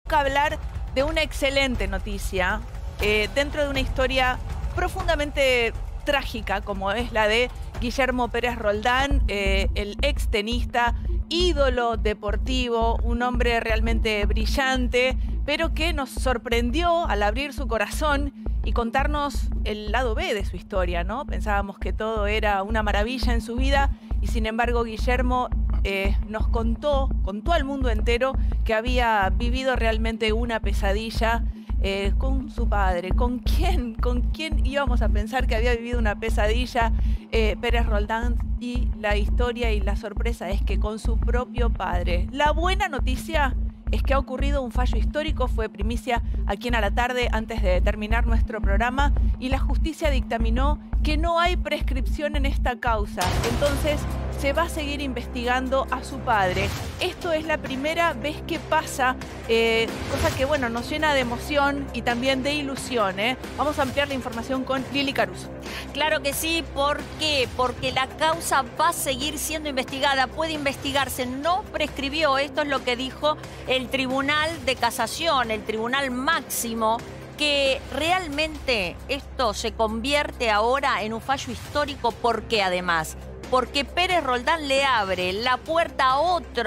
toca hablar de una excelente noticia dentro de una historia profundamente trágica como es la de Guillermo Pérez Roldán, el extenista, ídolo deportivo, un hombre realmente brillante, pero que nos sorprendió al abrir su corazón y contarnos el lado B de su historia, ¿no? Pensábamos que todo era una maravilla en su vida y sin embargo Guillermo nos contó al mundo entero que había vivido realmente una pesadilla con su padre. ¿Con quién íbamos a pensar que había vivido una pesadilla Pérez Roldán? Y la historia y la sorpresa es que con su propio padre. La buena noticia es que ha ocurrido un fallo histórico, fue primicia aquí en A la Tarde antes de terminar nuestro programa y la justicia dictaminó que no hay prescripción en esta causa. Entonces se va a seguir investigando a su padre. Esto es la primera vez que pasa, cosa que bueno, nos llena de emoción y también de ilusión. Vamos a ampliar la información con Lili Caruso. Claro que sí, ¿por qué? Porque la causa va a seguir siendo investigada, puede investigarse, no prescribió, esto es lo que dijo el Tribunal de Casación, el Tribunal Máximo, que realmente esto se convierte ahora en un fallo histórico, porque además, porque Pérez Roldán le abre la puerta a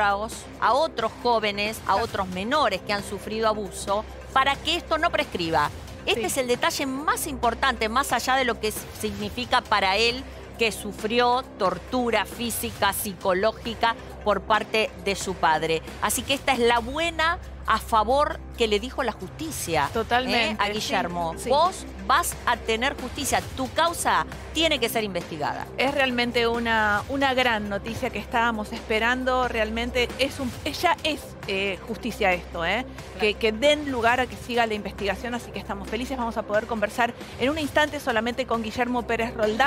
otros jóvenes, a otros menores que han sufrido abuso, para que esto no prescriba. Este es el detalle más importante, más allá de lo que significa para él que sufrió tortura física, psicológica por parte de su padre. Así que esta es la buena a favor que le dijo la justicia. Totalmente. A Guillermo. Sí. Vos vas a tener justicia. Tu causa tiene que ser investigada. Es realmente una gran noticia que estábamos esperando. Realmente ya es justicia esto, claro. Que den lugar a que siga la investigación. Así que estamos felices. Vamos a poder conversar en un instante solamente con Guillermo Pérez Roldán.